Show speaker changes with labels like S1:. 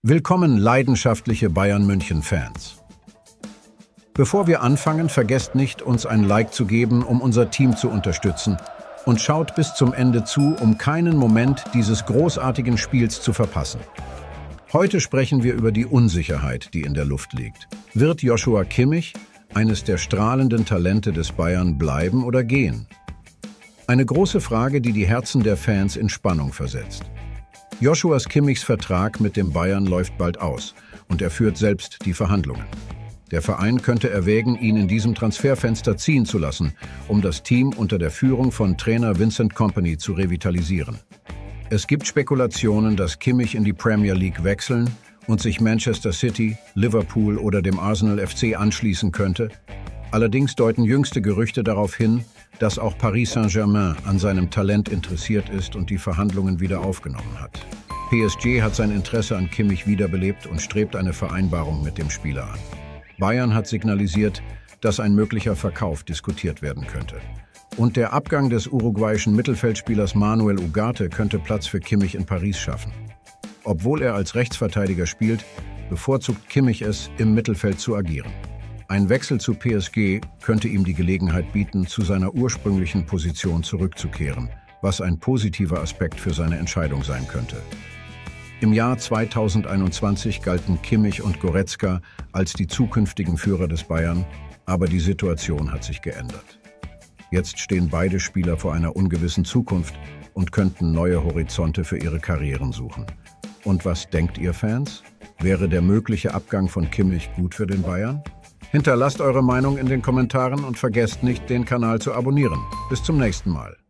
S1: Willkommen, leidenschaftliche Bayern-München-Fans. Bevor wir anfangen, vergesst nicht, uns ein Like zu geben, um unser Team zu unterstützen, und schaut bis zum Ende zu, um keinen Moment dieses großartigen Spiels zu verpassen. Heute sprechen wir über die Unsicherheit, die in der Luft liegt. Wird Joshua Kimmich, eines der strahlenden Talente des Bayern, bleiben oder gehen? Eine große Frage, die die Herzen der Fans in Spannung versetzt. Joshua Kimmichs Vertrag mit dem Bayern läuft bald aus und er führt selbst die Verhandlungen. Der Verein könnte erwägen, ihn in diesem Transferfenster ziehen zu lassen, um das Team unter der Führung von Trainer Vincent Kompany zu revitalisieren. Es gibt Spekulationen, dass Kimmich in die Premier League wechseln und sich Manchester City, Liverpool oder dem Arsenal FC anschließen könnte. Allerdings deuten jüngste Gerüchte darauf hin, dass auch Paris Saint-Germain an seinem Talent interessiert ist und die Verhandlungen wieder aufgenommen hat. PSG hat sein Interesse an Kimmich wiederbelebt und strebt eine Vereinbarung mit dem Spieler an. Bayern hat signalisiert, dass ein möglicher Verkauf diskutiert werden könnte. Und der Abgang des uruguayischen Mittelfeldspielers Manuel Ugarte könnte Platz für Kimmich in Paris schaffen. Obwohl er als Rechtsverteidiger spielt, bevorzugt Kimmich es, im Mittelfeld zu agieren. Ein Wechsel zu PSG könnte ihm die Gelegenheit bieten, zu seiner ursprünglichen Position zurückzukehren, was ein positiver Aspekt für seine Entscheidung sein könnte. Im Jahr 2021 galten Kimmich und Goretzka als die zukünftigen Führer des Bayern, aber die Situation hat sich geändert. Jetzt stehen beide Spieler vor einer ungewissen Zukunft und könnten neue Horizonte für ihre Karrieren suchen. Und was denkt ihr, Fans? Wäre der mögliche Abgang von Kimmich gut für den Bayern? Hinterlasst eure Meinung in den Kommentaren und vergesst nicht, den Kanal zu abonnieren. Bis zum nächsten Mal.